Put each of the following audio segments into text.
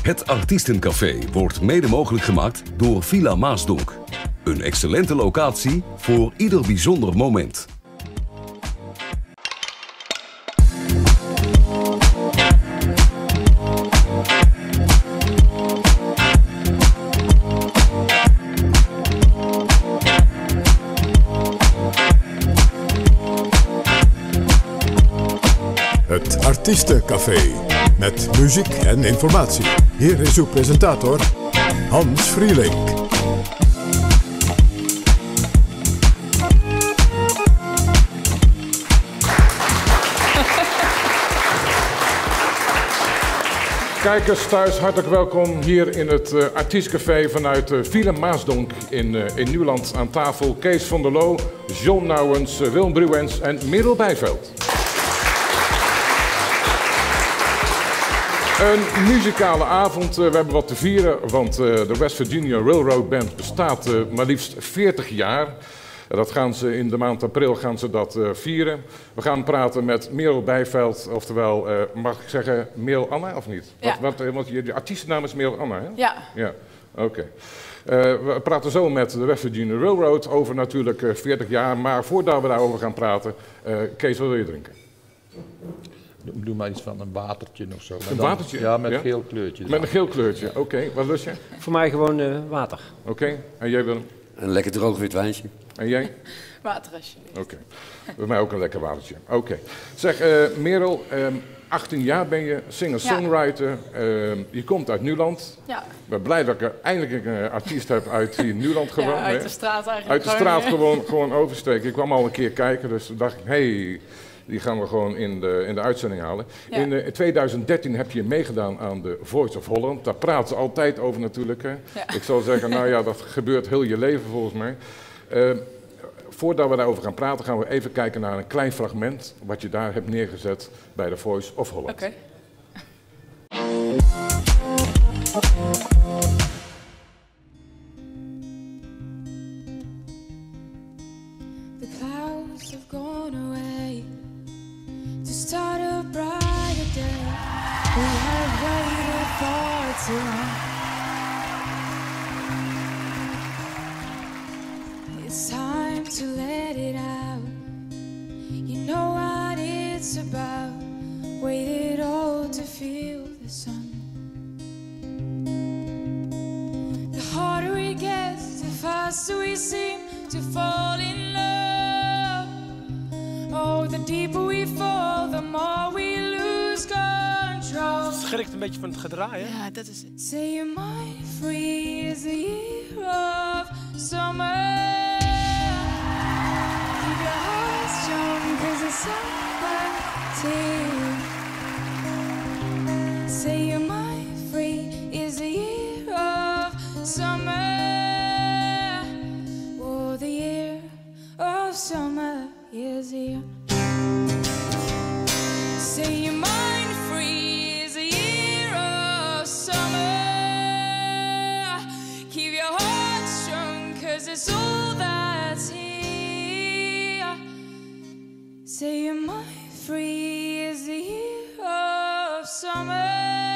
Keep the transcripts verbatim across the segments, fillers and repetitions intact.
Het Artiestencafé wordt mede mogelijk gemaakt door Villa Maasdonk. Een excellente locatie voor ieder bijzonder moment. Het Artiestencafé met muziek en informatie. Hier is uw presentator Hans Vrielink. Kijkers thuis, hartelijk welkom hier in het uh, Artiestencafé vanuit uh, Villa Maasdonk in, uh, in Nieuwland. Aan tafel Kees van der Loo, John Nouwens, uh, Willem Bruwens en Merel Bijveld. Een muzikale avond. Uh, we hebben wat te vieren, want uh, de West Virginia Railroad Band bestaat uh, maar liefst veertig jaar. Uh, dat gaan ze in de maand april gaan ze dat uh, vieren. We gaan praten met Merel Bijveld, oftewel, uh, mag ik zeggen, Merel Anna of niet? Ja. Wat, wat, want je, de artiestennaam is Merel Anna, hè? Ja. Ja, oké. Okay. Uh, we praten zo met de West Virginia Railroad over natuurlijk uh, veertig jaar, maar voordat we daarover gaan praten, uh, Kees, wat wil je drinken? Doe maar iets van een watertje of zo. Maar een dan, watertje? Ja, met ja? een geel kleurtje. Met een geel kleurtje, oké. Okay. Wat lust je? Voor mij gewoon uh, water. Oké, okay. En jij Willem? Een lekker droog wit wijntje. En jij? Water alsjeblieft. Oké, okay. Bij mij ook een lekker watertje. Oké. Okay. Zeg, uh, Merel, um, achttien jaar ben je, singer-songwriter. Ja. Uh, je komt uit Nieuwland. Ja. Ik ben blij dat ik eindelijk een artiest heb uit hier Nieuwland gewoon. Ja, uit hè? de straat eigenlijk. Uit de straat gewoon, gewoon oversteken. Ik kwam al een keer kijken, dus toen dacht ik, hé, hey, die gaan we gewoon in de, in de uitzending halen. Ja. In uh, twintig dertien heb je meegedaan aan The Voice of Holland. Daar praten ze altijd over natuurlijk. Hè. Ja. Ik zou zeggen, nou ja, dat gebeurt heel je leven volgens mij. Uh, voordat we daarover gaan praten, gaan we even kijken naar een klein fragment wat je daar hebt neergezet bij The Voice of Holland. Oké. Okay. The clouds have gone away to start a brighter day. We have waited for too long. It's time to let it out. You know what it's about. Waited all to feel the sun. The harder it gets, the faster we seem to fall in love. Oh, the deeper we fall, the more we lose control. Het schrikt een beetje van het gedraai, hè? Ja, dat is het. Say your mind free is the year of summer. Keep your heart strong, cause it's summer too. Say your mind free is the year of summer. Oh, the year of summer is here. Say your mind free is the year of summer. Keep your heart strong, cause it's all that's here. Say your mind free is the year of summer.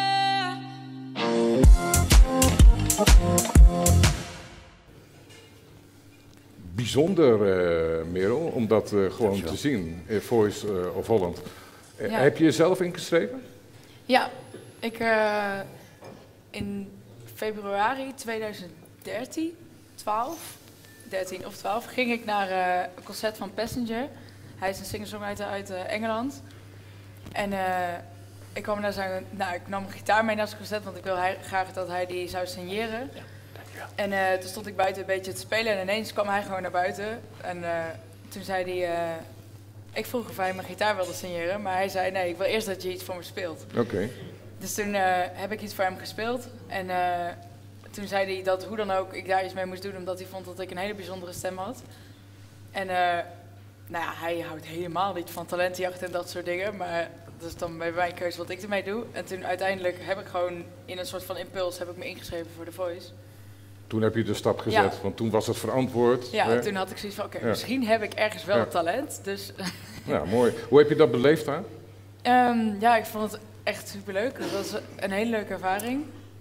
Bijzonder, uh, Merel, om dat uh, gewoon ja, te zien, in Voice uh, of Holland. Uh, ja. Heb je jezelf ingeschreven? Ja, ik uh, in februari tweeduizend dertien, twaalf, dertien of twaalf ging ik naar uh, een concert van Passenger. Hij is een singer-songwriter uit uh, Engeland. En uh, ik kwam naar zijn, nou, ik nam mijn gitaar mee naar zijn concert, want ik wil hij, graag dat hij die zou signeren. Ja. En uh, toen stond ik buiten een beetje te spelen en ineens kwam hij gewoon naar buiten. En uh, toen zei hij, uh, ik vroeg of hij mijn gitaar wilde signeren, maar hij zei nee, ik wil eerst dat je iets voor me speelt. Oké. Okay. Dus toen uh, heb ik iets voor hem gespeeld en uh, toen zei hij dat hoe dan ook ik daar iets mee moest doen, omdat hij vond dat ik een hele bijzondere stem had. En uh, nou ja, hij houdt helemaal niet van talentenjacht en dat soort dingen, maar dat is dan bij mijn keuze wat ik ermee doe. En toen uiteindelijk heb ik gewoon in een soort van impuls heb ik me ingeschreven voor The Voice. Toen heb je de stap gezet, ja. Want toen was het verantwoord. Ja, hè? en toen had ik zoiets van, oké, okay, ja. misschien heb ik ergens wel ja. talent, dus... Ja, mooi. Hoe heb je dat beleefd dan? Um, ja, ik vond het echt superleuk. Het was een hele leuke ervaring.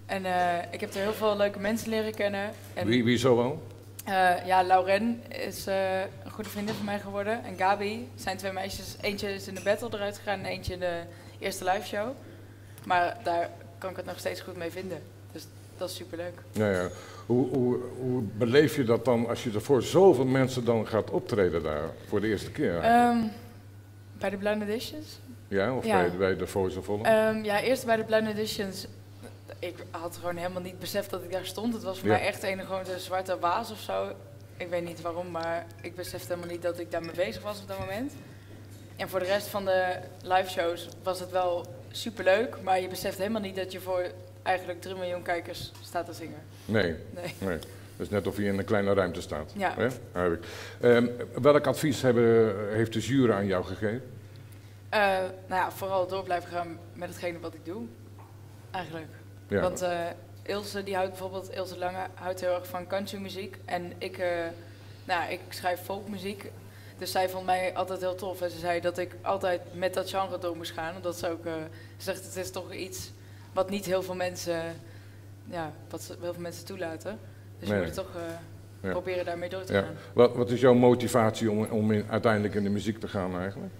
En uh, ik heb er heel veel leuke mensen leren kennen. En, wie, wie zo wel? Uh, ja, Lauren is uh, een goede vriendin van mij geworden. En Gabi zijn twee meisjes. Eentje is in de battle eruit gegaan en eentje in de eerste live show. Maar daar kan ik het nog steeds goed mee vinden. Dus dat is superleuk. Ja, ja. Hoe, hoe, hoe beleef je dat dan als je er voor zoveel mensen dan gaat optreden daar voor de eerste keer? Um, bij de Blind Auditions? Ja, of ja. Bij, bij de Voice of Holland? Um, ja, eerst bij de Blind Auditions. Ik had gewoon helemaal niet beseft dat ik daar stond. Het was voor ja. mij echt een gewoon een zwarte waas of zo. Ik weet niet waarom, maar ik besefte helemaal niet dat ik daarmee bezig was op dat moment. En voor de rest van de live shows was het wel superleuk, maar je beseft helemaal niet dat je voor eigenlijk drie miljoen kijkers staat te zingen. Nee, nee. nee. Dat is net of je in een kleine ruimte staat. Ja. Hè? Heb ik. Um, welk advies hebben, heeft de jury aan jou gegeven? Uh, nou ja, vooral door blijven gaan met hetgene wat ik doe, eigenlijk. Ja. Want uh, Ilse, die houdt bijvoorbeeld, Ilse Lange houdt heel erg van countrymuziek. En ik, uh, nou, ik schrijf folkmuziek. Dus zij vond mij altijd heel tof. En ze zei dat ik altijd met dat genre door moest gaan. Omdat ze ook uh, zegt, het is toch iets wat niet heel veel mensen, ja, wat heel veel mensen toelaten. Dus nee. je moet toch uh, ja. proberen daarmee door te ja. gaan. Wat, wat is jouw motivatie om, om in, uiteindelijk in de muziek te gaan eigenlijk?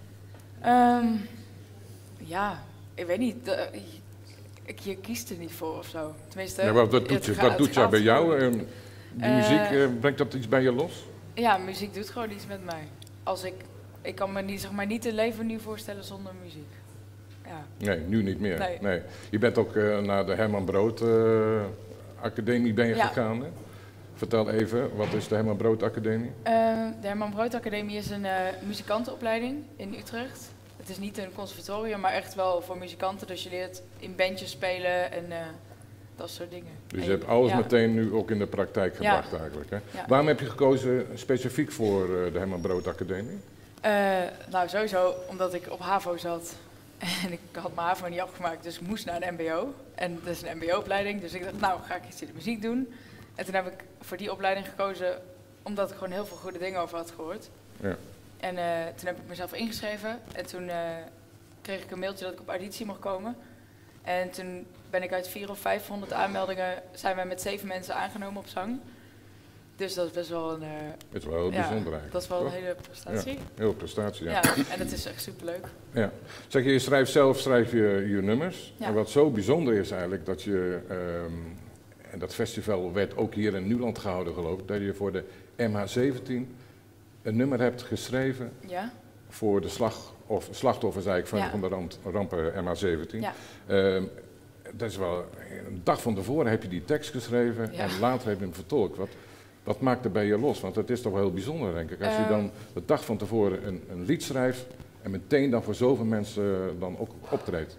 Um, ja, ik weet niet. De, Je kiest er niet voor of zo. Tenminste, ja, wat, wat doet, je, wat doet jij bij jou? Uh, die uh, muziek, uh, brengt dat iets bij je los? Ja, muziek doet gewoon iets met mij. Als ik, ik kan me niet, zeg maar, niet een leven nu voorstellen zonder muziek. Ja. Nee, nu niet meer. Nee. Nee. Je bent ook uh, naar de Herman Brood uh, Academie ben je ja. gegaan. Hè? Vertel even, wat is de Herman Brood Academie? Uh, de Herman Brood Academie is een uh, muzikantenopleiding in Utrecht. Het is niet een conservatorium, maar echt wel voor muzikanten. Dus je leert in bandjes spelen en uh, dat soort dingen. Dus je hebt alles ja. meteen nu ook in de praktijk gebracht ja. eigenlijk. Hè? Ja. Waarom heb je gekozen specifiek voor uh, de Herman Brood Academie? Uh, nou, sowieso omdat ik op HAVO zat. En ik had mijn HAVO niet afgemaakt, dus ik moest naar een M B O. En dat is een M B O-opleiding, dus ik dacht, nou, ga ik iets in de muziek doen. En toen heb ik voor die opleiding gekozen, omdat ik gewoon heel veel goede dingen over had gehoord. Ja. En uh, toen heb ik mezelf ingeschreven en toen uh, kreeg ik een mailtje dat ik op auditie mocht komen. En toen ben ik uit vierhonderd of vijfhonderd aanmeldingen, zijn wij met zeven mensen aangenomen op zang. Dus dat is best wel een... Uh, het is wel heel ja, bijzonder eigenlijk. Dat is wel toch? een hele prestatie. Ja, heel prestatie, ja. ja. En het is echt superleuk. Ja. Zeg je, je schrijft zelf schrijf je, je nummers. Ja. En wat zo bijzonder is eigenlijk, dat je... Um, en dat festival werd ook hier in Nuland gehouden geloof ik, dat je voor de M H zeventien een nummer hebt geschreven ja. voor de slag, of slachtoffers eigenlijk van, ja. van de ramp, rampen M H zeventien. Ja. Um, dat is wel, een dag van tevoren heb je die tekst geschreven ja. en later heb je hem vertolkt. Wat, wat maakt er bij je los? Want dat is toch wel heel bijzonder denk ik. Als um. je dan de dag van tevoren een, een lied schrijft en meteen dan voor zoveel mensen dan ook optreedt.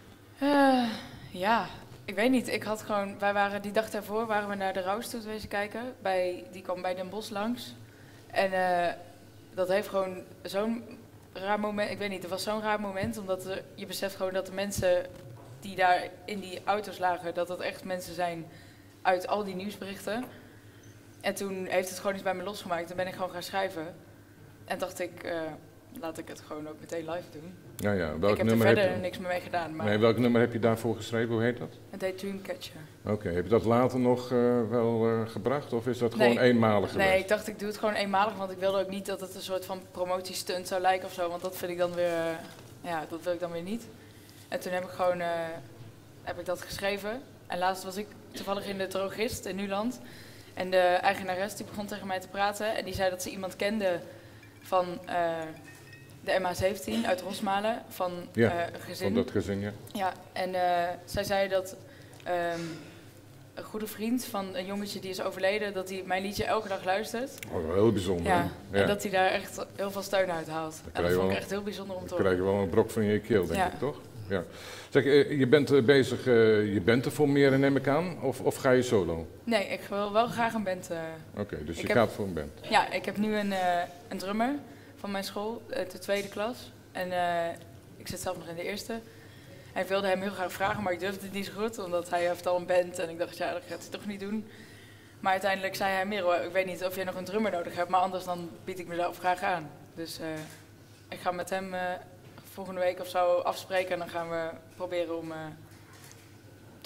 Uh, ja, ik weet niet. Ik had gewoon, wij waren die dag daarvoor waren we naar de Rouwstoet wezen kijken. Bij, die kwam bij Den Bosch langs. En uh, dat heeft gewoon zo'n raar moment, ik weet niet, het was zo'n raar moment. Omdat er, je beseft gewoon dat de mensen die daar in die auto's lagen, dat dat echt mensen zijn uit al die nieuwsberichten. En toen heeft het gewoon iets bij me losgemaakt. Toen ben ik gewoon gaan schrijven. En dacht ik, uh, laat ik het gewoon ook meteen live doen. Ja, ja. Welk ik heb nummer er verder heb je... niks meer mee gedaan. Maar nee, welk nummer heb je daarvoor geschreven? Hoe heet dat? Het heet Dreamcatcher. Oké, okay. Heb je dat later nog uh, wel uh, gebracht of is dat nee. gewoon eenmalig geweest? Nee, ik dacht ik doe het gewoon eenmalig, want ik wilde ook niet dat het een soort van promotiestunt zou lijken of zo. Want dat vind ik dan weer, uh, ja, dat wil ik dan weer niet. En toen heb ik gewoon, uh, heb ik dat geschreven. En laatst was ik toevallig in de Drogist in Nuland. En de eigenares die begon tegen mij te praten en die zei dat ze iemand kende van uh, de M H zeventien uit Rosmalen, van ja, uh, een gezin. Van dat gezin, ja. Ja, en uh, zij zei dat um, een goede vriend van een jongetje die is overleden, dat hij mijn liedje elke dag luistert. Oh, heel bijzonder. Ja, ja. En dat hij daar echt heel veel steun uit haalt. En dat vond ik echt heel bijzonder om te horen. Dan krijg je wel een brok van je keel, denk ja. ik, toch? Ja. Zeg, je bent bezig, je bent er voor meer, neem ik aan, of, of ga je solo? Nee, ik wil wel graag een band. Uh, Oké, okay, dus je heb, gaat voor een band? Ja, ik heb nu een, uh, een drummer van mijn school, uit de tweede klas. En uh, ik zit zelf nog in de eerste. Hij wilde hem heel graag vragen, maar ik durfde het niet zo goed, omdat hij heeft al een band. En ik dacht, ja, dat gaat hij toch niet doen. Maar uiteindelijk zei hij, Merel, ik weet niet of jij nog een drummer nodig hebt, maar anders dan bied ik mezelf graag aan. Dus uh, ik ga met hem uh, volgende week of zo afspreken en dan gaan we proberen om uh,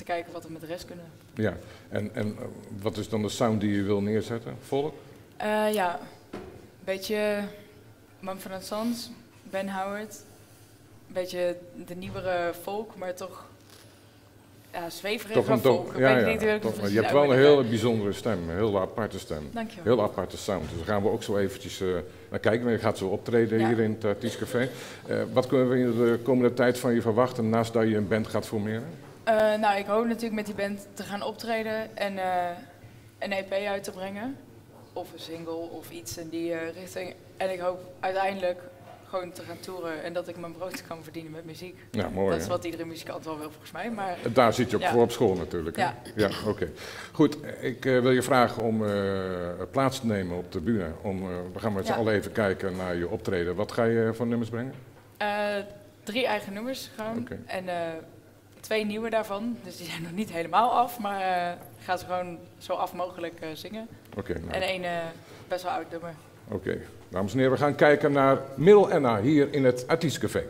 te kijken wat we met de rest kunnen. Ja, en, en uh, wat is dan de sound die je wil neerzetten? Volk? Uh, ja, een beetje Mumford and Sons, Ben Howard. Een beetje de nieuwere folk, maar toch ja, zweverig van folk. Ja, ja, ja, toch, je hebt wel een hele bijzondere stem, een hele aparte stem. Dankjewel. Heel aparte sound. Dus daar gaan we ook zo eventjes uh, naar kijken. Je gaat zo optreden ja. hier in het Artiestcafé. Uh, wat kunnen we in de komende tijd van je verwachten naast dat je een band gaat formeren? Uh, nou, ik hoop natuurlijk met die band te gaan optreden en uh, een E P uit te brengen. Of een single of iets in die uh, richting. En ik hoop uiteindelijk gewoon te gaan toeren en dat ik mijn brood kan verdienen met muziek. Ja, mooi. Dat is hè? wat iedere muzikant wel wil volgens mij. Maar daar zit je ook ja. voor op school natuurlijk. Hè? Ja. Ja, oké. Okay. Goed, ik uh, wil je vragen om uh, plaats te nemen op de bühne. Om, uh, we gaan met z'n ja. allen even kijken naar je optreden. Wat ga je voor nummers brengen? Uh, drie eigen nummers gewoon. Okay. En uh, twee nieuwe daarvan. Dus die zijn nog niet helemaal af, maar uh, ik ga ze gewoon zo af mogelijk uh, zingen. Okay, nou. En één uh, best wel oud nummer. Oké, okay. Dames en heren, we gaan kijken naar Middle Anna hier in het Artiestcafé.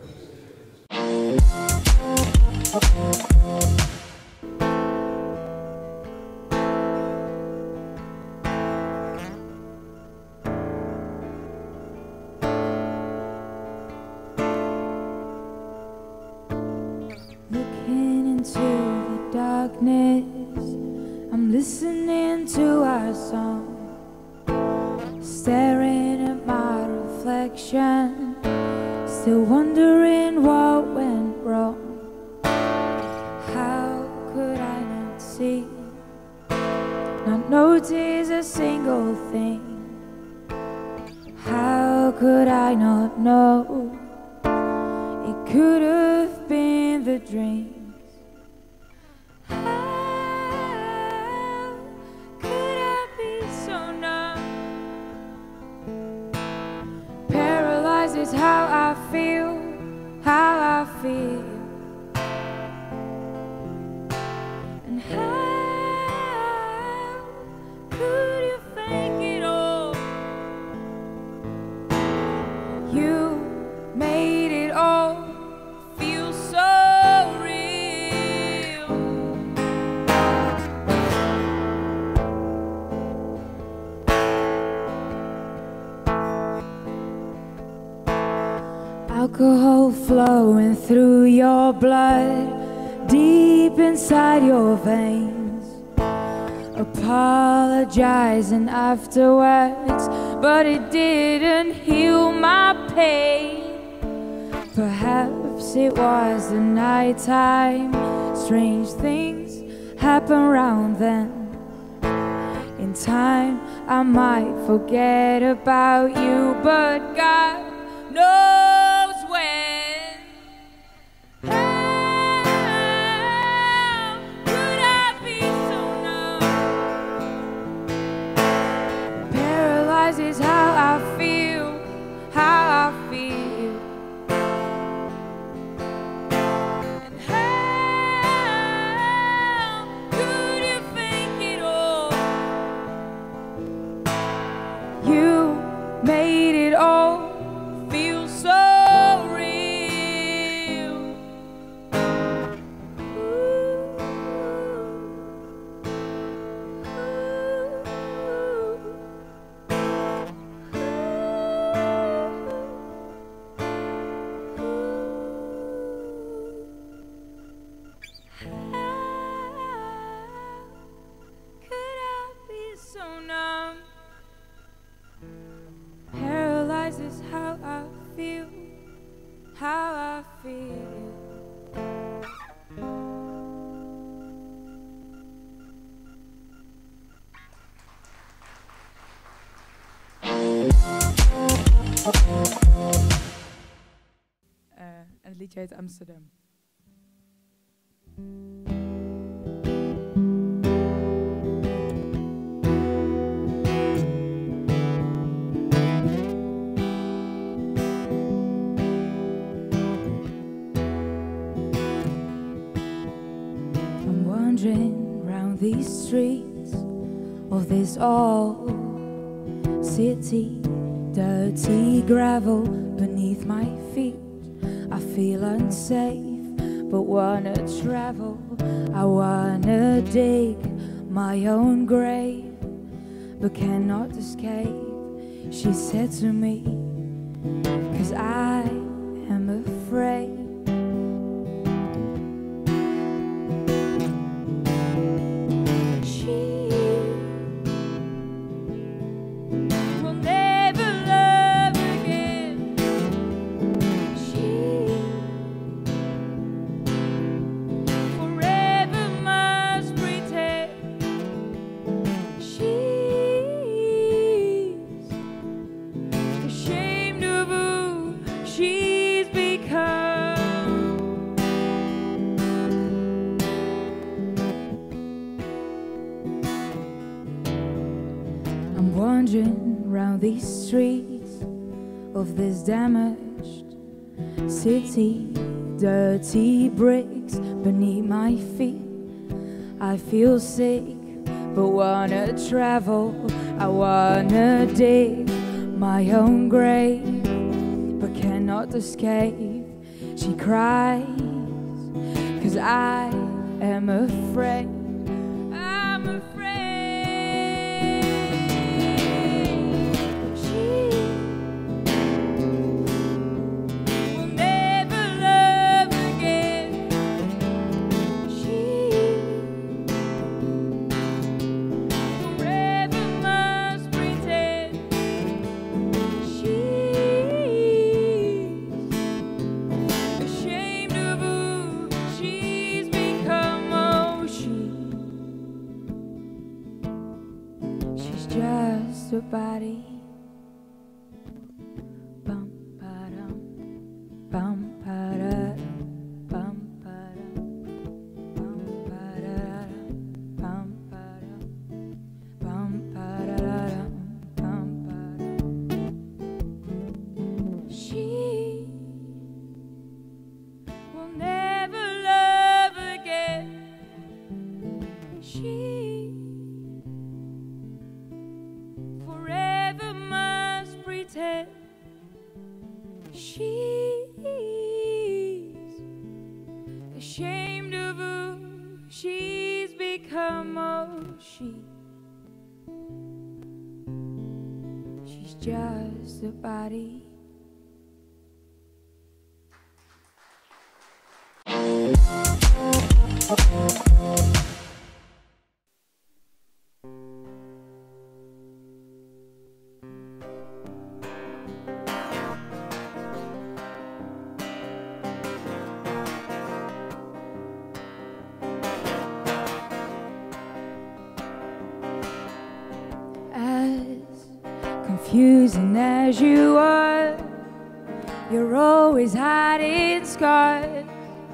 Looking into the darkness, I'm listening to our song. Staring at my reflection, still wondering what went wrong. How could I not see, not notice a single thing? How could I not know it could have been the dreams? Is how I feel, how I feel, and how could you think it all? You made it all feel so real. Alcohol flowing through your blood, deep inside your veins. Apologizing afterwards, but it didn't heal my pain. Perhaps it was the night time. Strange things happen round then. In time I might forget about you, but God knows when. How could I be so numb? Paralyzed is how I feel, how I feel. And how could you think it all? You made it all feel so real. Ooh. How could I be so numb? Paralyzed is how I feel, how I feel. Uh, en het liedje heet Amsterdam. I'm wandering round these streets of this old city, dirty gravel beneath my feet. I feel unsafe, but wanna travel. I wanna dig my own grave, but cannot escape, she said to me, 'cause I am afraid. Wandering round these streets of this damaged city, dirty bricks beneath my feet. I feel sick, but wanna travel. I wanna dig my own grave, but cannot escape. She cries, 'cause I am afraid. Just a body. Bum ba-dum, bum ba-da, bum ba-dum, bum ba-da, bum ba-dum, bum ba-da, bum ba-dum. She will never love again. She she's ashamed of who she's become. Oh, she she's just a body. Confusing as you are, you're always hiding scars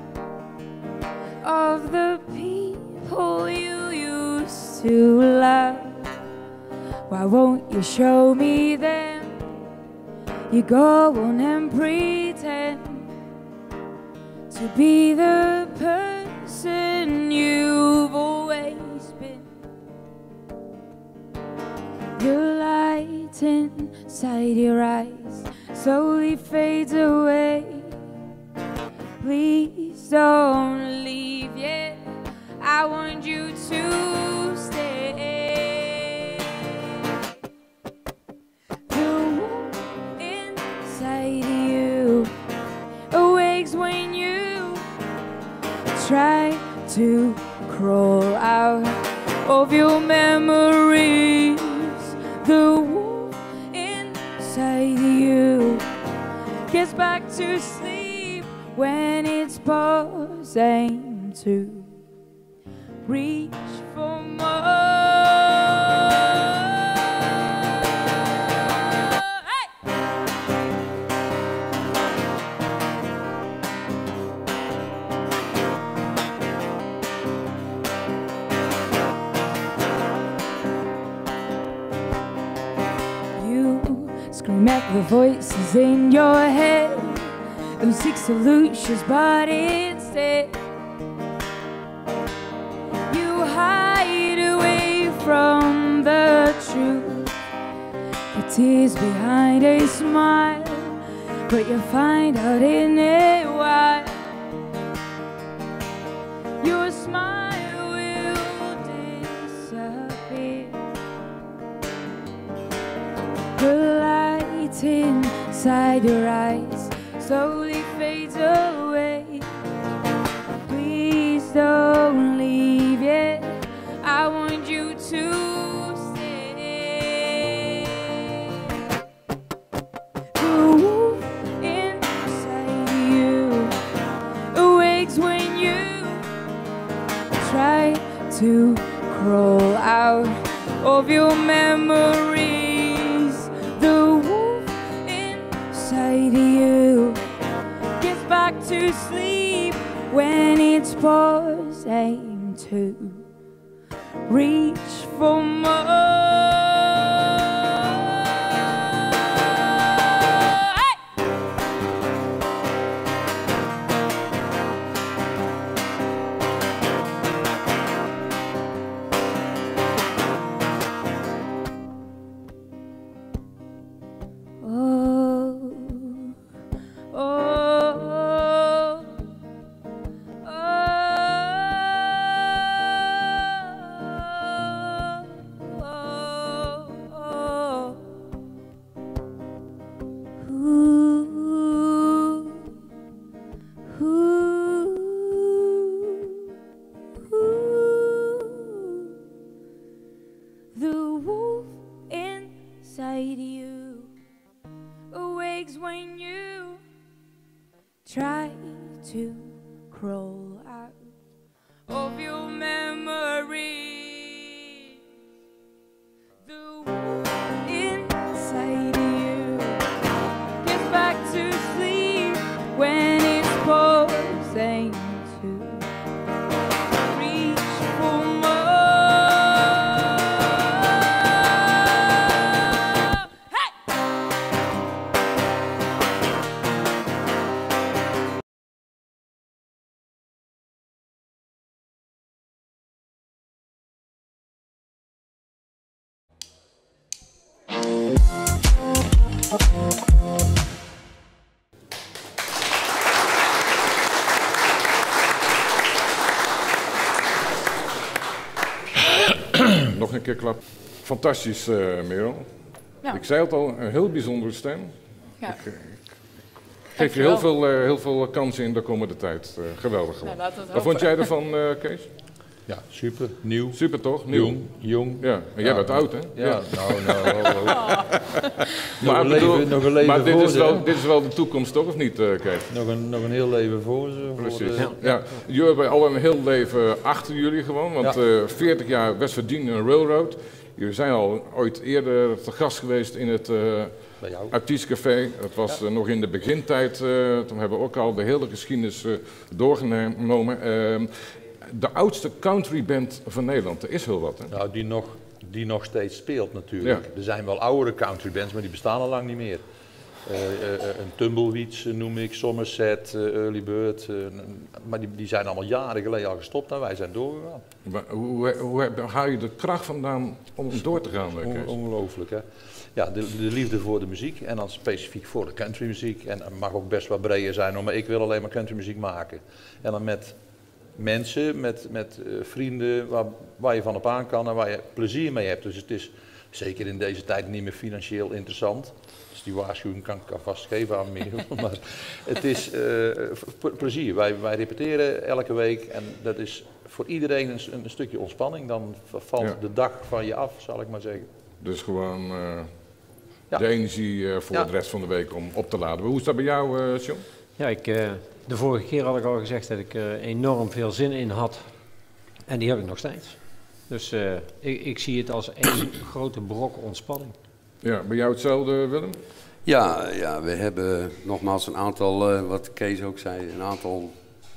of the people you used to love. Why won't you show me them? You go on and pretend to be the person you've always been. The light inside your eyes slowly fades away. Please don't leave yet, I want you to stay. The wolf inside you awakes when you try to crawl out of your memories. The wolf inside you gets back to sleep when its paws aim to reach for more. Scream at the voices in your head and seek solutions, but instead you hide away from the truth. Your tears behind a smile, but you find out in a while your smile will disappear. The light inside your eyes slowly fades away. Please don't leave yet, I want you to stay. The wolf inside you awakes when you try to crawl out of your memories. The wolf inside you gets back to sleep when it's pausing to reach for more. Try to crawl out of your memory. The wolf inside you gets back to sleep when it's pausing to reach for more. Hey! Nog een keer klap. Fantastisch, uh, Merel. Ja. Ik zei het al, een heel bijzondere stem. Ja. Ik, uh, geef je heel veel, uh, heel veel kansen in de komende tijd. Uh, geweldig gewoon. Nou, laten we het Wat vond jij ervan, uh, Kees? Ja, super. Nieuw. Super toch? Nieuw. Jong. Jong. Ja, en jij Ja. bent oud, hè? Ja, nou, nou. Oh, oh. nog, Maar, een bedoel, leven, nog een leven maar dit, voor is ze, wel, hè? dit is wel de toekomst, toch? Of niet, uh, Kees? Nog een, nog een heel leven voor ze. Voor Precies. de, Ja. Jullie hebben al een heel leven achter jullie gewoon, want Ja. uh, veertig jaar West Virginia Railroad. Jullie zijn al ooit eerder te gast geweest in het uh, Bij jou. Artiestcafé. Dat was Ja. uh, nog in de begintijd. Uh, toen hebben we ook al de hele geschiedenis uh, doorgenomen. Uh, de oudste countryband van Nederland, er is heel wat, hè? Nou, die nog, die nog steeds speelt natuurlijk. Ja. Er zijn wel oudere countrybands, maar die bestaan al lang niet meer. Uh, uh, een Tumbleweeds uh, noem ik, Somerset, uh, Early Bird. Uh, maar die, die zijn allemaal jaren geleden al gestopt en wij zijn doorgegaan. Maar hoe, hoe heb- haal je de kracht vandaan om door te gaan, uh, On- Kees? ongelooflijk, hè? Ja, de, de liefde voor de muziek en dan specifiek voor de countrymuziek. En het mag ook best wel breder zijn, hoor, maar ik wil alleen maar countrymuziek maken. En dan met mensen, met, met uh, vrienden waar, waar je van op aan kan en waar je plezier mee hebt. Dus het is zeker in deze tijd niet meer financieel interessant. Dus die waarschuwing kan ik alvast geven aan Merel. Maar het is uh, p- plezier. Wij, wij repeteren elke week en dat is voor iedereen een, een stukje ontspanning. Dan valt Ja. de dag van je af, zal ik maar zeggen. Dus gewoon uh, Ja. de energie uh, voor Ja. de rest van de week om op te laden. Hoe is dat bij jou, uh, John? Ja, ik, uh, de vorige keer had ik al gezegd dat ik er uh, enorm veel zin in had. En die heb ik nog steeds. Dus uh, ik, ik zie het als één grote brok ontspanning. Ja, bij jou hetzelfde, Willem? Ja, ja, we hebben nogmaals een aantal, uh, wat Kees ook zei, een aantal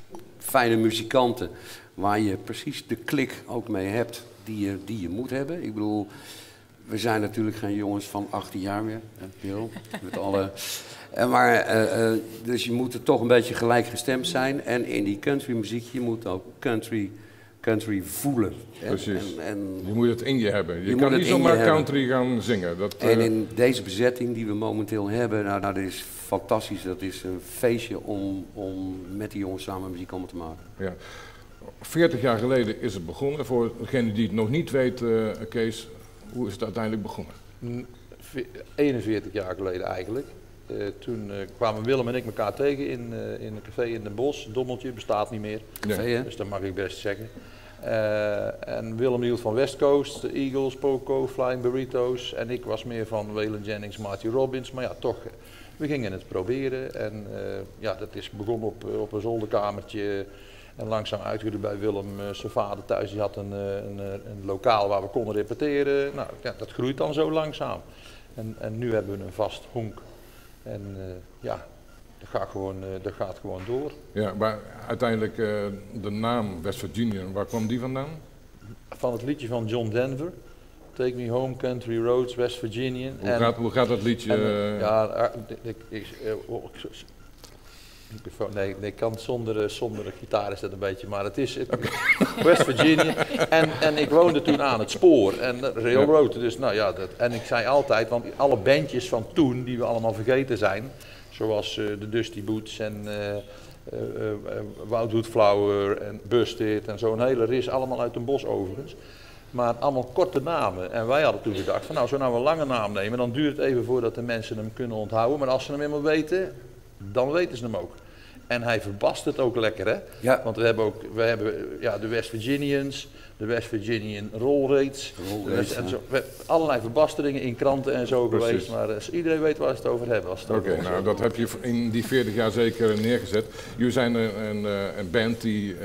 fijne muzikanten waar je precies de klik ook mee hebt die je, die je moet hebben. Ik bedoel, we zijn natuurlijk geen jongens van achttien jaar meer, hè, Merel, met alle... Uh, maar, uh, uh, dus je moet er toch een beetje gelijkgestemd zijn en in die countrymuziek, je moet ook country, country voelen. Hè? Precies. En, en, Je moet het in je hebben. Je, Je kan moet niet het in je zomaar hebben. country gaan zingen. Dat, En uh, in deze bezetting die we momenteel hebben, nou, nou, dat is fantastisch. Dat is een feestje om, om met die jongens samen muziek allemaal te maken. ja. veertig jaar geleden is het begonnen. Voor degene die het nog niet weet, uh, Kees, hoe is het uiteindelijk begonnen? eenenveertig jaar geleden eigenlijk. Uh, toen uh, kwamen Willem en ik elkaar tegen in, uh, in een café in Den Bosch. Dommeltje bestaat niet meer, Nee. dus dat mag ik best zeggen. Uh, en Willem hield van West Coast, de Eagles, Poco, Flying Burritos. En ik was meer van Waylon Jennings, Marty Robbins. Maar ja, toch, we gingen het proberen. En uh, ja, dat is begonnen op, op een zolderkamertje. En langzaam uitgegroeid bij Willem, uh, zijn vader thuis. Die had een, een, een lokaal waar we konden repeteren. Nou, ja, dat groeit dan zo langzaam. En, en nu hebben we een vast honk. En uh, ja, dat gaat, gewoon, uh, dat gaat gewoon door. Ja, maar uiteindelijk uh, de naam West Virginia, waar kwam die vandaan? Van het liedje van John Denver. Take me home, country roads, West Virginia. Hoe, en, gaat, hoe gaat dat liedje? En, uh, ja, ik, ik, ik, oh, ik, nee, nee, ik kan zonder, zonder een gitaar is dat een beetje, maar het is het, West Virginia. En, en ik woonde toen aan het spoor en de railroad, dus nou ja, dat, en ik zei altijd, want alle bandjes van toen, die we allemaal vergeten zijn, zoals uh, de Dusty Boots en uh, uh, uh, Wildwood Flower en Busted en zo'n hele ris, allemaal uit een bos overigens. Maar allemaal korte namen. En wij hadden toen gedacht van nou, zo nou een lange naam nemen, dan duurt het even voordat de mensen hem kunnen onthouden. Maar als ze hem eenmaal weten, dan weten ze hem ook. En hij verbast het ook lekker, hè? Ja. Want we hebben ook we hebben, ja, de West Virginians, de West Virginian Roll Rates. Roll rates, en ja. zo, we, allerlei verbasteringen in kranten en zo Precies. geweest. Maar uh, iedereen weet waar ze het over hebben. Oké, Oké, nou dat heb je in die veertig jaar zeker neergezet. Jullie zijn een, een, een band die uh,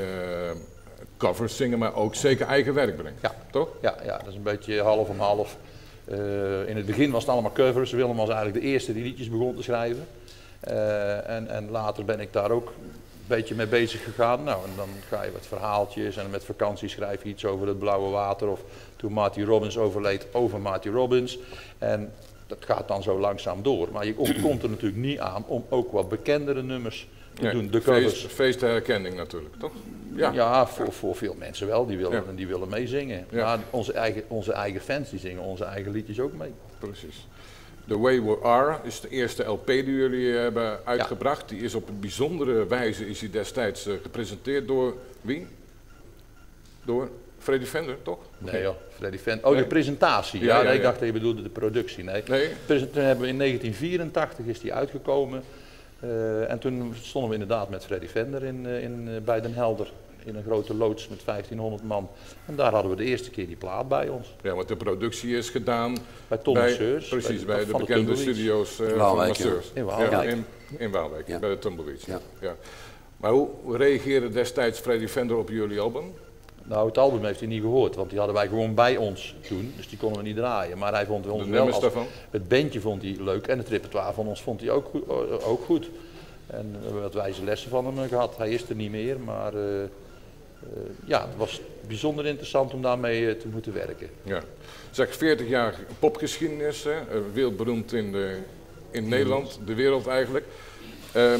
covers zingen, maar ook zeker eigen werk brengt. Ja. Toch? Ja, ja, dat is een beetje half om half. Uh, in het begin was het allemaal covers. Willem was eigenlijk de eerste die liedjes begon te schrijven. Uh, en, en later ben ik daar ook een beetje mee bezig gegaan. Nou, en dan ga je wat verhaaltjes en met vakantie schrijf je iets over het blauwe water. Of toen Marty Robbins overleed, over Marty Robbins. En dat gaat dan zo langzaam door. Maar je komt er natuurlijk niet aan om ook wat bekendere nummers te Nee, doen. De covers. feest, feest de herkenning natuurlijk, toch? Ja. Ja, voor, voor veel mensen wel. Die willen, Ja. die willen meezingen. Ja. Maar onze eigen, onze eigen fans die zingen onze eigen liedjes ook mee. Precies. The Way We Are is de eerste L P die jullie hebben uitgebracht. Die is op een bijzondere wijze is die destijds uh, gepresenteerd door wie? Door Freddy Fender, toch? Nee joh, Freddy Fender. Oh, Nee. de presentatie. Ja, Ja, ja, nee, ik ja. dacht dat je bedoelde de productie. Nee. Nee? Toen hebben we in negentien vierentachtig is die uitgekomen. Uh, en toen stonden we inderdaad met Freddy Fender in, uh, in, uh, bij Den Helder. In een grote loods met vijftienhonderd man. En daar hadden we de eerste keer die plaat bij ons. Ja, want de productie is gedaan Bij Tom bij, Masseurs. precies, bij, bij de van de bekende Tumbleweeds. studio's uh, van Waalwijk, ja. Masseurs. In Waalwijk. Ja, in, in Waalwijk, Ja. bij de Tumbleweeds. Ja. Ja. Maar hoe reageerde destijds Freddy Fender op jullie album? Nou, het album heeft hij niet gehoord, want die hadden wij gewoon bij ons toen. Dus die konden we niet draaien. Maar hij vond ons De wel nummers als, daarvan? het bandje vond hij leuk en het repertoire van ons vond hij ook goed. Uh, ook goed. En we hebben wat wijze lessen van hem gehad. Hij is er niet meer, maar uh, uh, ja, het was bijzonder interessant om daarmee uh, te moeten werken. Ja. Zeg, veertig jaar popgeschiedenis, hè? Uh, wereldberoemd in, de, in Nederland, de wereld eigenlijk. Um,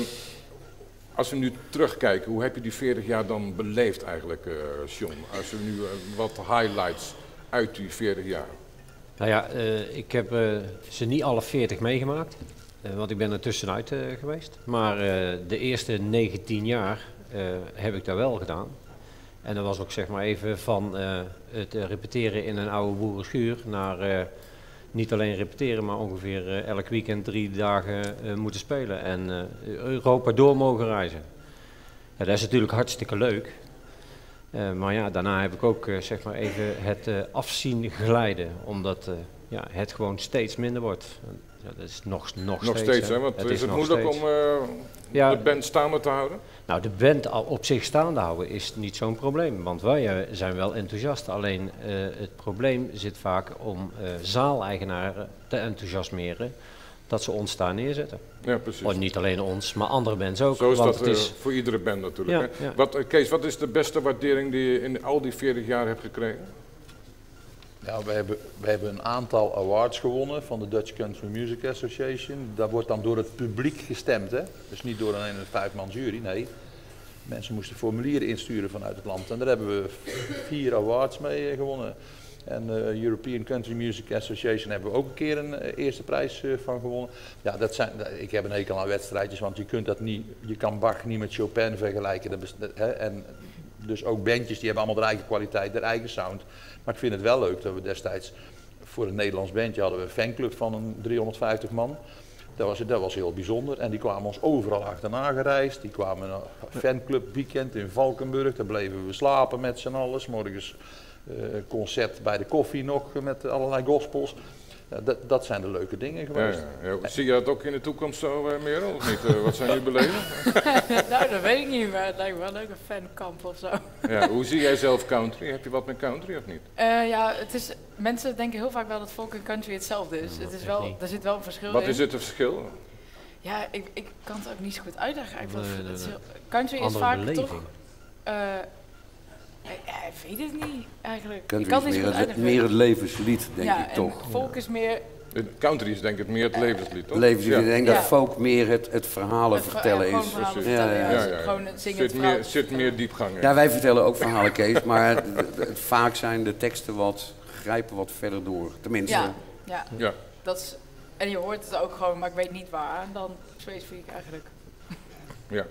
als we nu terugkijken, hoe heb je die veertig jaar dan beleefd eigenlijk, uh, John? Als we nu uh, wat highlights uit die veertig jaar. Nou ja, uh, ik heb uh, ze niet alle veertig meegemaakt, uh, want ik ben er tussenuit uh, geweest. Maar uh, de eerste negentien jaar uh, heb ik daar wel gedaan. En dat was ook zeg maar even van uh, het uh, repeteren in een oude boerenschuur naar uh, niet alleen repeteren, maar ongeveer uh, elk weekend drie dagen uh, moeten spelen en uh, Europa door mogen reizen. Ja, dat is natuurlijk hartstikke leuk. Uh, maar ja, daarna heb ik ook uh, zeg maar even het uh, afzien glijden, omdat uh, ja, het gewoon steeds minder wordt. Ja, dat is nog, nog, Nog steeds, steeds, hè? Want het is, is het nog moeilijk steeds. om uh, Ja, de band staande te houden? Nou, de band al op zich staande houden is niet zo'n probleem, want wij uh, zijn wel enthousiast. Alleen uh, het probleem zit vaak om uh, zaaleigenaren te enthousiasmeren dat ze ons daar neerzetten. Ja, precies. Oh, niet alleen ons, maar andere bands ook. Zo is want dat het uh, is, voor iedere band natuurlijk. Ja, hè? ja. Wat, uh, Kees, wat is de beste waardering die je in al die veertig jaar hebt gekregen? Ja, we hebben, we hebben een aantal awards gewonnen van de Dutch Country Music Association. Dat wordt dan door het publiek gestemd, hè? Dus niet door een vijfmans jury, nee. Mensen moesten formulieren insturen vanuit het land. En daar hebben we vier awards mee gewonnen. En de uh, European Country Music Association hebben we ook een keer een uh, eerste prijs uh, van gewonnen. Ja, dat zijn, ik heb een hekel aan wedstrijdjes, want je kunt dat niet, je kan Bach niet met Chopin vergelijken. Dat best, hè, en Dus ook bandjes die hebben allemaal de eigen kwaliteit, de eigen sound. Maar ik vind het wel leuk dat we destijds voor een Nederlands bandje hadden we een fanclub van een driehonderdvijftig man. Dat was, dat was heel bijzonder en die kwamen ons overal achterna gereisd. Die kwamen een fanclub weekend in Valkenburg, daar bleven we slapen met z'n allen. 's Morgens uh, concert bij de koffie nog met allerlei gospels. Uh, dat, dat zijn de leuke dingen geweest. Ja, ja, ja. Zie je dat ook in de toekomst zo, uh, Merel, of niet? Uh, wat zijn jullie beleven? Nou, dat weet ik niet, maar het lijkt me wel leuk een fankamp of zo. Ja, hoe zie jij zelf country? Heb je wat met country of niet? Uh, ja, het is, mensen denken heel vaak wel dat folk en country hetzelfde is. Het is wel, er zit wel een verschil wat in. Wat is het verschil? Ja, ik, ik kan het ook niet zo goed uitleggen. Ik Nee, nee, nee, het is nee. heel, country Andere is vaak beleving. toch... Uh, ja, ik weet het niet eigenlijk. Ik Country kan is het niet meer zo het, goed meer uitleggen. het levenslied, denk ja, ik toch. En folk is meer... Country is denk ik meer het levenslied, toch? Levenslied, Ja. ik denk Ja. dat folk meer het, het verhalen Het ver- vertellen ja, gewoon is. verhalen Precies. vertellen, Ja, ja, ja, ja, dus ja. Gewoon zingen Zit het verhaal. meer, zit meer diepgang in. Ja, wij vertellen ook verhalen, Kees, maar het, het- vaak zijn de teksten wat, grijpen wat verder door. Tenminste, Ja, ja, Ja. dat is... En je hoort het ook gewoon, maar ik weet niet waar. En dan specifiek eigenlijk. Ja.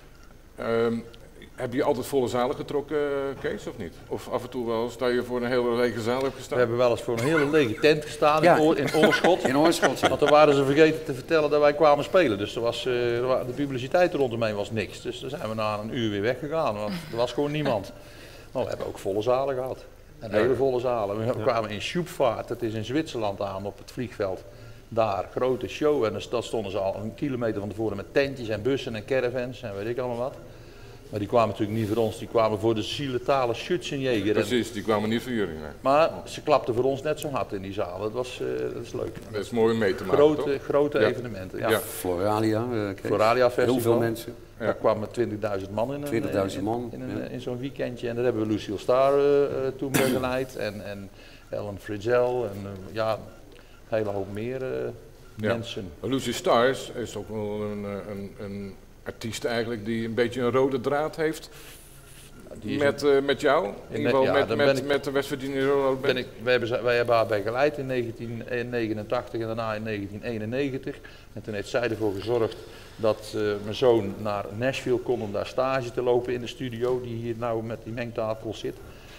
Ehm, heb je altijd volle zalen getrokken, Kees, of niet? Of af en toe wel, sta je voor een hele lege zaal heb gestaan? We hebben wel eens voor een hele lege tent gestaan Ja. in, Oor, in Oorschot. in Oorschot. Want dan waren ze vergeten te vertellen dat wij kwamen spelen. Dus er was, uh, er wa- de publiciteit rondomheen was niks. Dus dan zijn we na een uur weer weggegaan, want er was gewoon niemand. Maar we hebben ook volle zalen gehad. En hele volle zalen. We kwamen in Schubfahrt, dat is in Zwitserland aan op het vliegveld. Daar, grote show. En dat stonden ze al een kilometer van tevoren met tentjes en bussen en caravans en weet ik allemaal wat. Maar die kwamen natuurlijk niet voor ons, die kwamen voor de Siletale Schützenjäger. Precies, die kwamen niet voor jullie. Nee. Maar ze klapten voor ons net zo hard in die zaal. Dat, was, uh, dat is leuk. Dat is mooi om mee te maken, Grote, toch? grote Ja. evenementen. Ja. Ja. Floralia, eh, Kees. Floralia Festival. Heel veel mensen. Ja. Daar kwamen twintigduizend man in, een- twintigduizend in, man, in, in, ja. in zo'n weekendje. En daar hebben we Lucille Starr uh, uh, toen begeleid en, en Ellen Frigel en uh, ja, een hele hoop meer uh, Ja. mensen. Lucy Stars is ook wel een, een, een artiest eigenlijk die een beetje een rode draad heeft Die is met, uh, met jou. In ieder geval ja, met, dan ben met, ik- met de West Virginia Railroad Ben Band. ik, wij, hebben, ze- wij hebben haar begeleid in negentien negenentachtig en daarna in negentien eenennegentig. En toen heeft zij ervoor gezorgd dat uh, mijn zoon naar Nashville kon om daar stage te lopen in de studio, die hier nou met die mengtafel zit.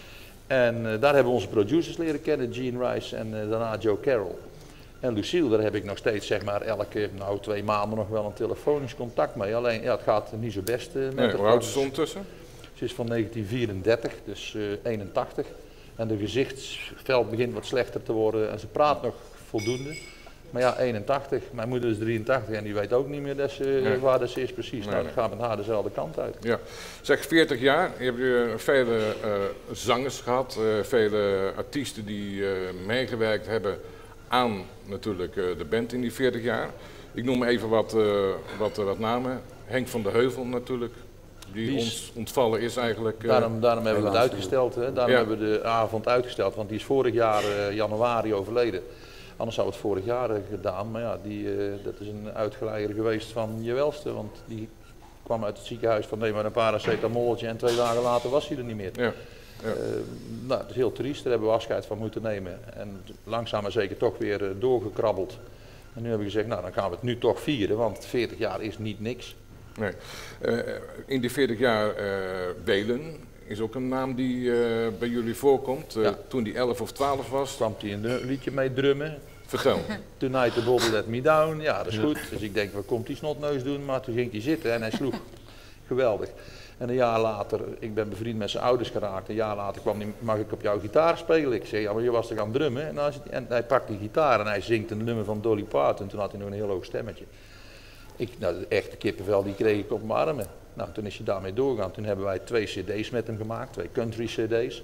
En uh, daar hebben we onze producers leren kennen, Gene Rice en uh, daarna Joe Carroll. En Lucille, daar heb ik nog steeds zeg maar elke nou, twee maanden nog wel een telefonisch contact mee. Alleen ja, het gaat niet zo best uh, met Nee, haar. hoe oud is ze ondertussen? Ze is van negentien vierendertig, dus uh, eenentachtig. En de gezichtsveld begint wat slechter te worden en ze praat nog voldoende. Maar ja, eenentachtig, mijn moeder is drieëntachtig en die weet ook niet meer dat ze, Nee. waar dat ze is precies. Nee, nou, nee. dat gaat met haar dezelfde kant uit. Ja. Zeg, veertig jaar, je hebt je vele uh, zangers gehad, uh, vele artiesten die uh, meegewerkt hebben aan natuurlijk uh, de band in die veertig jaar. Ik noem even wat, uh, wat, uh, wat namen. Henk van der Heuvel natuurlijk, die, Die is- ons ontvallen is eigenlijk. Uh, Daarom, daarom hebben we het helaas, uitgesteld. Hè? Daarom Ja. hebben we de avond uitgesteld, want die is vorig jaar uh, januari overleden. Anders zou het vorig jaar uh, gedaan, maar ja, die, uh, dat is een uitgeleider geweest van je welste. Want die kwam uit het ziekenhuis van nee, maar een paracetamolletje en twee dagen later was hij er niet meer. ja. Ja. Uh, nou, het is heel triest, daar hebben we afscheid van moeten nemen. En langzaam maar zeker toch weer uh, doorgekrabbeld. En nu hebben we gezegd, nou dan gaan we het nu toch vieren, want veertig jaar is niet niks. Nee. Uh, in die veertig jaar, uh, Welen is ook een naam die uh, bij jullie voorkomt. Uh, Ja. Toen die elf of twaalf was. Kwam hij een liedje mee drummen. Vertel. Tonight the Bottle Let Me Down, ja dat is goed. Dus ik denk, wat komt die snotneus doen? Maar toen ging hij zitten en hij sloeg. Geweldig. En een jaar later, ik ben bevriend met zijn ouders geraakt. Een jaar later kwam hij, mag ik op jouw gitaar spelen? Ik zei, ja maar je was toch aan het drummen? En, dan, en hij pakt die gitaar en hij zingt een nummer van Dolly Parton. Toen had hij nog een heel hoog stemmetje. Ik, nou, de echte kippenvel die kreeg ik op mijn armen. Nou, toen is hij daarmee doorgegaan. Toen hebben wij twee cd's met hem gemaakt, twee country cd's.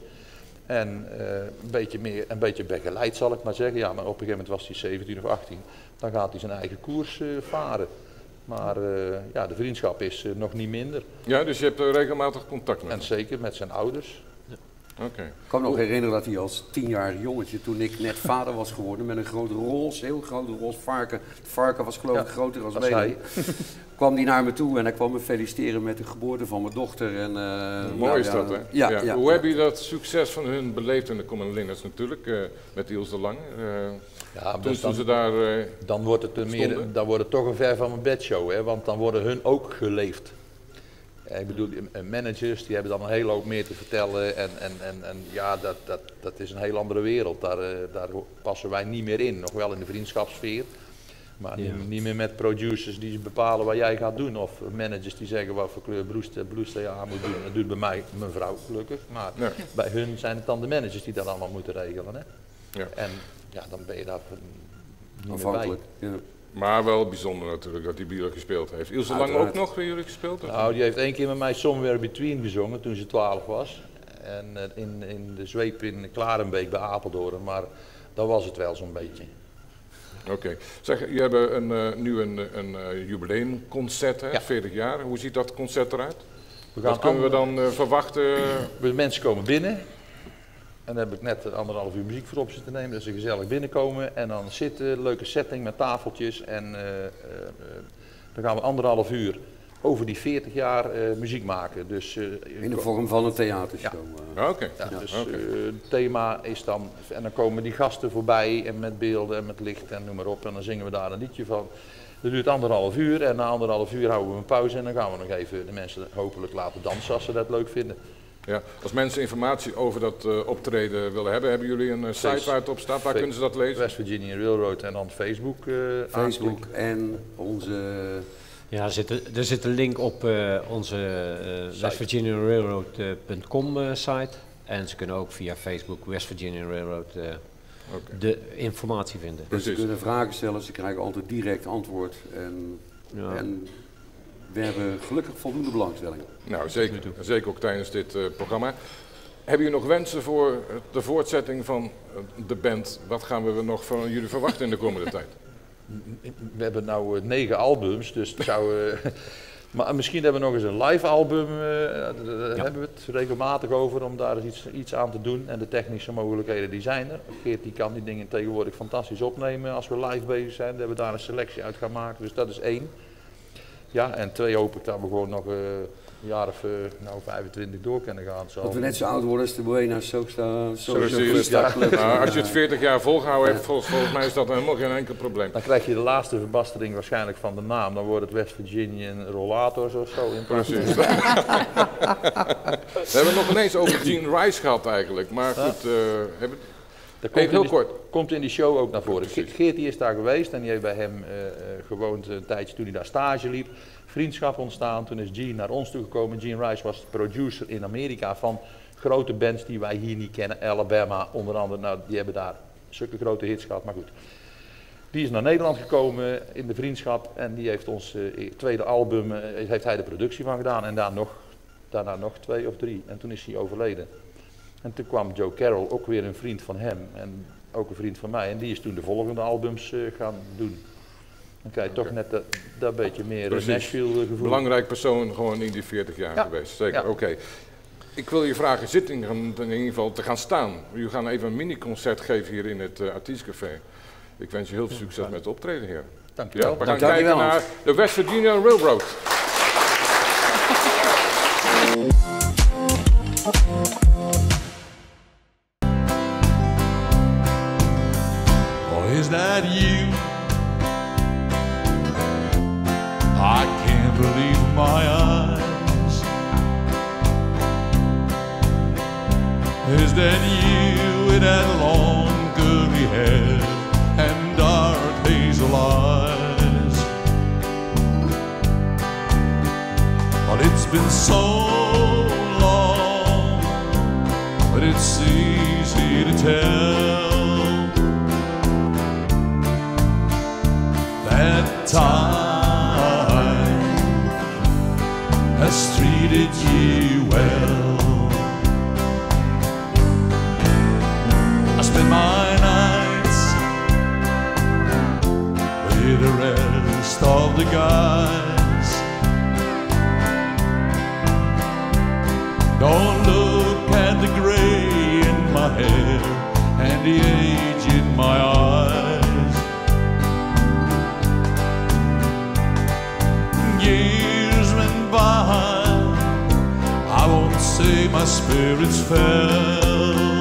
En uh, een, beetje meer, een beetje begeleid zal ik maar zeggen. Ja, maar op een gegeven moment was hij zeventien of achttien. Dan gaat hij zijn eigen koers uh, varen. Maar uh, ja, de vriendschap is uh, nog niet minder. Ja, dus je hebt uh, regelmatig contact met En hem. zeker met zijn ouders. Oké. Ik kan me nog herinneren dat hij als tienjarig jongetje, toen ik net vader was geworden, met een groot roze, heel groot roze varken. Het varken was geloof ik Ja, groter als dat Welen. hij. Kwam hij naar me toe en hij kwam me feliciteren met de geboorte van mijn dochter. En, uh, Mooi nou, is ja, dat, hè? Ja, ja, Hoe ja. heb je dat succes van hun beleefd in de Common Linnets natuurlijk, uh, met Iels de Lange? Uh, Ja, toen, dus toen dan, ze daar... Uh, dan wordt het een meer, stonden. dan wordt het toch een ver van mijn bedshow, hè? Want dan worden hun ook geleefd. Ja, ik bedoel, managers die hebben dan een hele hoop meer te vertellen en, en, en, en ja, dat, dat, dat is een heel andere wereld. Daar, uh, daar passen wij niet meer in, nog wel in de vriendschapssfeer. Maar ja. niet, niet meer met producers die bepalen wat jij gaat doen. Of managers die zeggen wat voor kleur blouse je aan moet doen. Dat doet bij mij mijn vrouw gelukkig. Maar ja. bij hun zijn het dan de managers die dat allemaal moeten regelen. Hè? Ja. En ja, dan ben je daar niet afhankelijk. Meer bij. Ja. Maar wel bijzonder natuurlijk dat hij bij jullie gespeeld heeft. Ilse Lang ook nog bij jullie gespeeld? Of? Nou, die heeft één keer met mij Somewhere Between gezongen toen ze twaalf was. En uh, in, in de zweep in Klarenbeek bij Apeldoorn. Maar dat was het wel zo'n beetje. Oké. Okay. Zeg, jullie hebben een, uh, nu een, een uh, jubileumconcert, hè? Ja. veertig jaar. Hoe ziet dat concert eruit? We gaan Wat kunnen we dan uh, verwachten? De mensen komen binnen. En daar heb ik net anderhalf uur muziek voor op zitten nemen, dat ze gezellig binnenkomen. En dan zitten, leuke setting met tafeltjes. En uh, uh, uh, dan gaan we anderhalf uur over die veertig jaar uh, muziek maken. Dus, uh, in de vorm van een theatershow. Ja. Oké. Okay. Ja, ja. Dus okay. uh, het thema is dan, en dan komen die gasten voorbij en met beelden en met licht en noem maar op. En dan zingen we daar een liedje van. Dat duurt anderhalf uur en na anderhalf uur houden we een pauze. En dan gaan we nog even de mensen hopelijk laten dansen als ze dat leuk vinden. Ja, als mensen informatie over dat uh, optreden willen hebben, hebben jullie een uh, site waar het op staat? Waar kunnen ze dat lezen? West Virginia Railroad en dan Facebook. Uh, Facebook en onze... Ja, er zit, er zit een link op uh, onze uh, west virginia railroad punt com uh, site. En ze kunnen ook via Facebook West Virginia Railroad uh, okay. de informatie vinden. Dus ze kunnen vragen stellen, ze krijgen altijd direct antwoord. En, ja. en we hebben gelukkig voldoende belangstelling. Nou, zeker. Zeker ook tijdens dit uh, programma. Hebben jullie nog wensen voor de voortzetting van uh, de band? Wat gaan we nog van jullie verwachten in de komende tijd? We hebben nu uh, negen albums, dus het zou... Uh, maar misschien hebben we nog eens een live album, uh, daar ja. hebben we het regelmatig over om daar eens iets, iets aan te doen. En de technische mogelijkheden die zijn er. Geert die kan die dingen tegenwoordig fantastisch opnemen als we live bezig zijn. Dat we daar een selectie uit gaan maken, dus dat is één. Ja, en twee hoop ik dat we gewoon nog uh, een jaar of uh, nou, vijfentwintig door kunnen gaan. Zo. Dat we net zo oud worden als de Buena Sosta Club. Nou, als je het veertig jaar volgehouden hebt, volgens, volgens mij is dat helemaal geen enkel probleem. Dan krijg je de laatste verbastering waarschijnlijk van de naam. Dan wordt het West Virginian Rollators of zo. In Precies. We hebben het nog ineens over Gene Rice gehad eigenlijk, maar goed, uh, hebben... Dat komt heel die, kort. Komt in die show ook naar voren. Ja, Geert die is daar geweest en die heeft bij hem uh, gewoond een tijdje toen hij daar stage liep. Vriendschap ontstaan, toen is Gene naar ons toegekomen. Gene Rice was producer in Amerika van grote bands die wij hier niet kennen. Alabama onder andere, nou, die hebben daar zulke grote hits gehad, maar goed. Die is naar Nederland gekomen in de vriendschap en die heeft ons uh, tweede album, uh, heeft hij de productie van gedaan en daar nog, daarna nog twee of drie. En toen is hij overleden. En toen kwam Joe Carroll, ook weer een vriend van hem en ook een vriend van mij. En die is toen de volgende albums uh, gaan doen. Dan krijg je okay. toch net dat, dat beetje meer Precies. Nashville gevoel. Belangrijk persoon gewoon in die veertig jaar ja. geweest, zeker. Ja. Oké. Okay. Ik wil je vragen, zit in, in ieder geval te gaan staan. Jullie gaan even een mini-concert geven hier in het uh, Artiestcafé. Ik wens je heel veel succes ja. met het optreden, heer. Dank je wel. Ja, we gaan kijken wel. naar de West Virginia Railroad. Oh, is that you? I can't believe my eyes. Is that you with that long curly hair and dark hazel eyes? But it's been so long, but it's easy to tell that time has treated you well. I spend my nights with the rest of the guys. Don't look at the gray in my hair and the age in my eyes. Years went by, I won't say my spirits fell,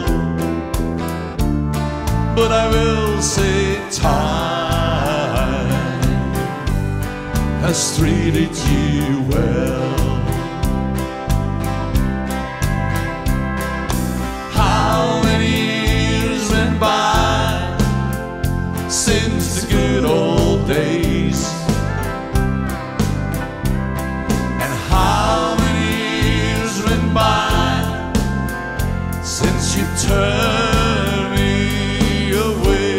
but I will say time has treated you well. since you turned me away.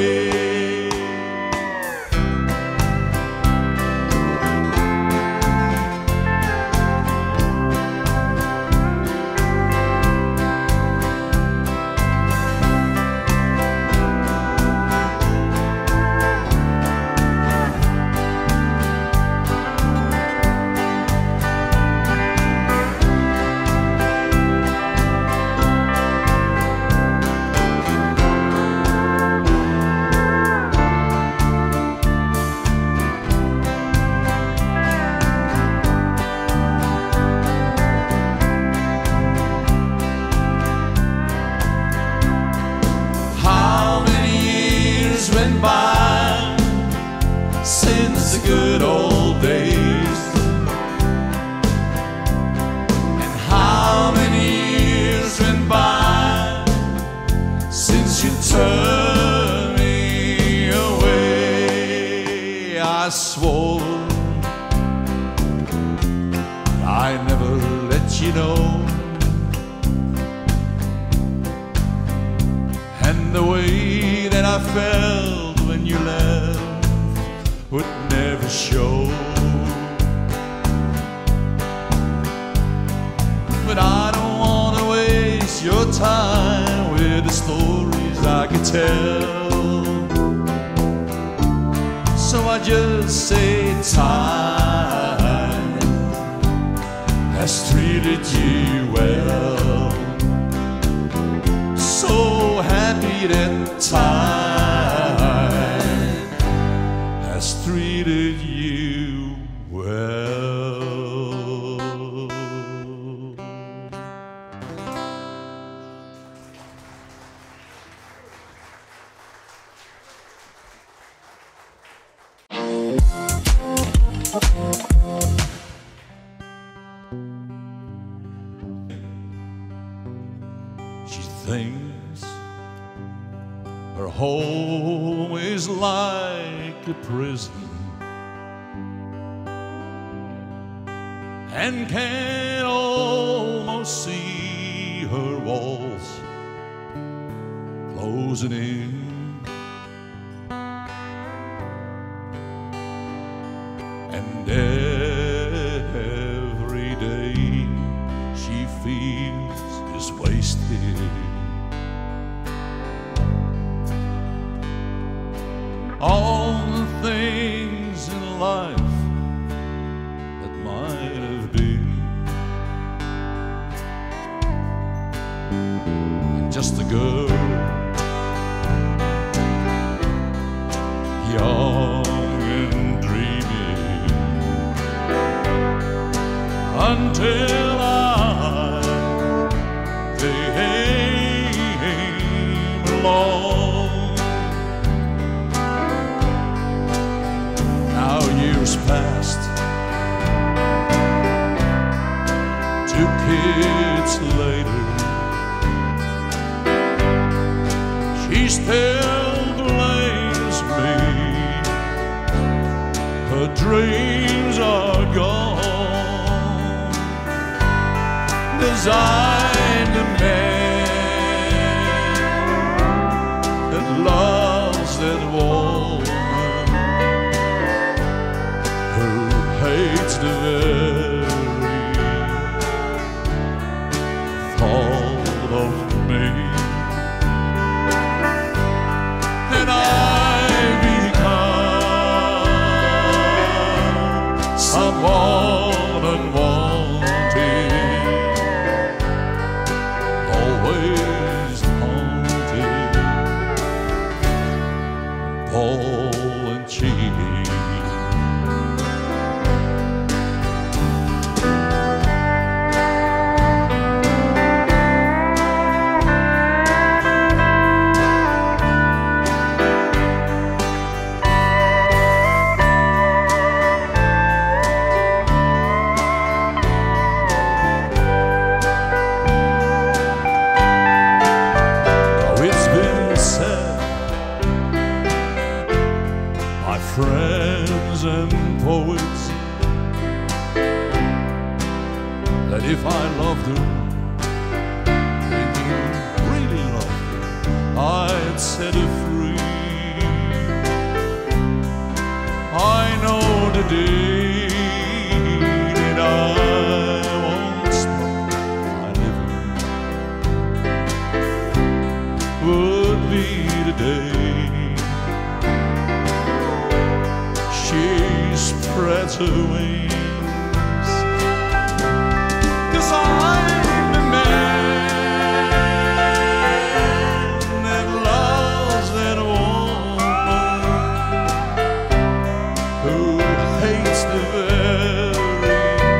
Good old days, and how many years went by since you turned me away. I swore I'd never let you know, and the way that I felt when you left would never show. But I don't want to waste your time with the stories I could tell, so I just say time has treated you well. So happy that time has treated you well. She thinks her home is like a prison, and can almost see her walls closing in. And every day she feels is wasted. All the things in life that might have been, and just a girl, young and dreaming, until I came along. Now years passed, two kids later, she still blames me. Her dreams are gone, designed a man that loves that woman, who hates the very thought of me. And I become someone unwanted, always haunted, Paul and cheating. Friends and poets, that if I loved her, thinking really day. She spreads her wings, 'cause I'm the man that loves that woman who hates the very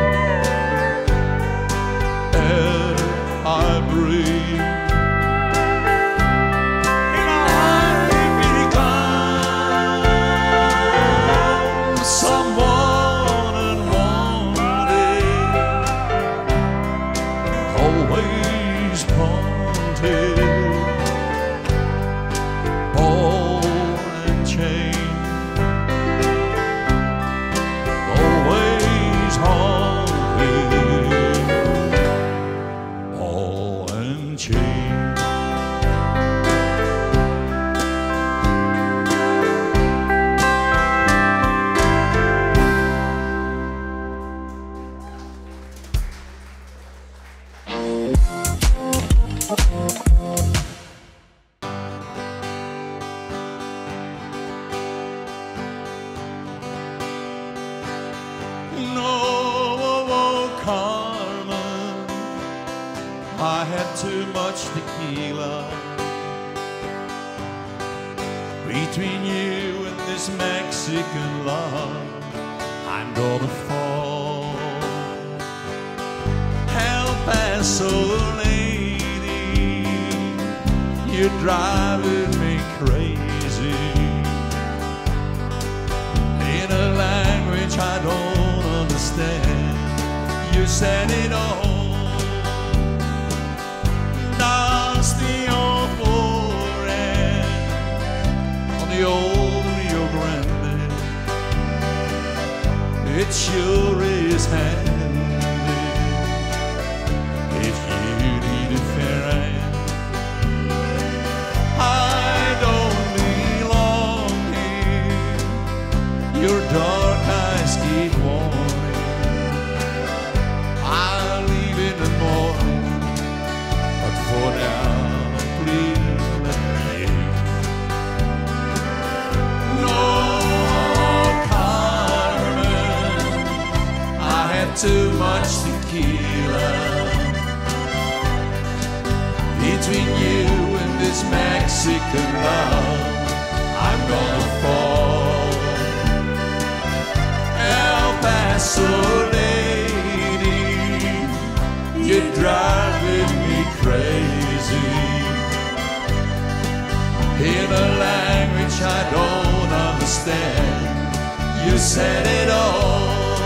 air I breathe. And I've become someone unwanted, always haunted, ball and chain, always haunted, ball and chain. No, Carmen, I had too much tequila. Between you and this Mexican love, I'm gonna fall. El Paso lady, you're driving me crazy. In a language I don't understand, you said it all. Nasty on foreign on the old Rio Grande, it sure is handy if you need a fair hand. I don't belong here, your dark eyes keep warning. I'll leave in the morning, but for now, please let me in. No, Carmen, I had too much tequila. Between you and this Mexican love, I'm gonna fall. El Paso lady, you're driving me crazy. In a language I don't understand, you said it all.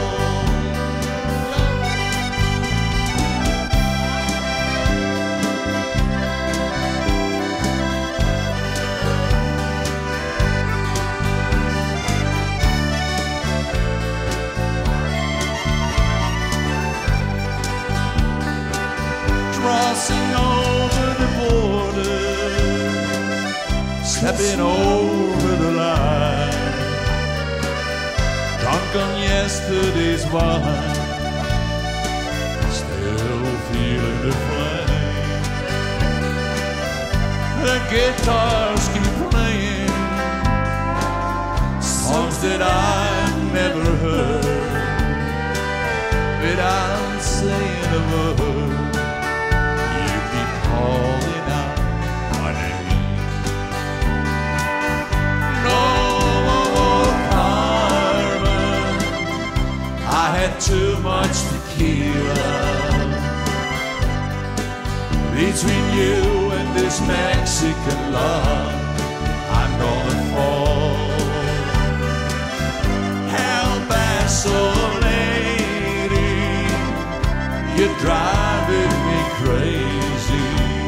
Crossing over the border, stepping over the line, drunk on yesterday's wine, still feeling the flame. The guitars keep playing songs that I've never heard, without saying a word. Calling out my name. No, Carmen, I had too much tequila. Between you and this Mexican love, I'm gonna fall. El Paso lady, you're driving me crazy.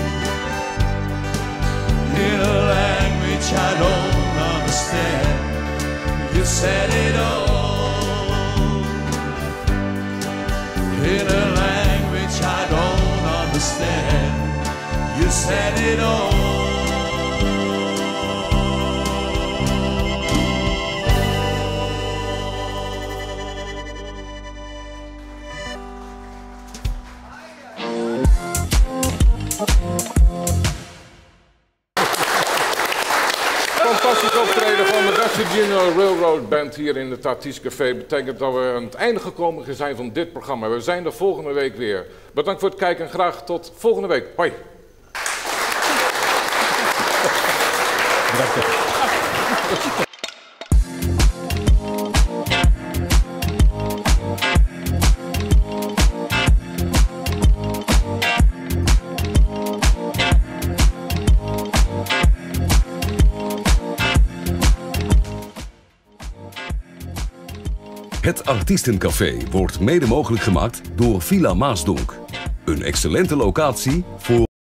In a language I don't understand, you said it all. In a language I don't understand, you said it all. fantastisch optreden van de West Virginia Railroad Band hier in het Artiest Café betekent dat we aan het einde gekomen zijn van dit programma. We zijn er volgende week weer. Bedankt voor het kijken en graag tot volgende week. Hoi. Het Artiestencafé wordt mede mogelijk gemaakt door Villa Maasdonk. Een excellente locatie voor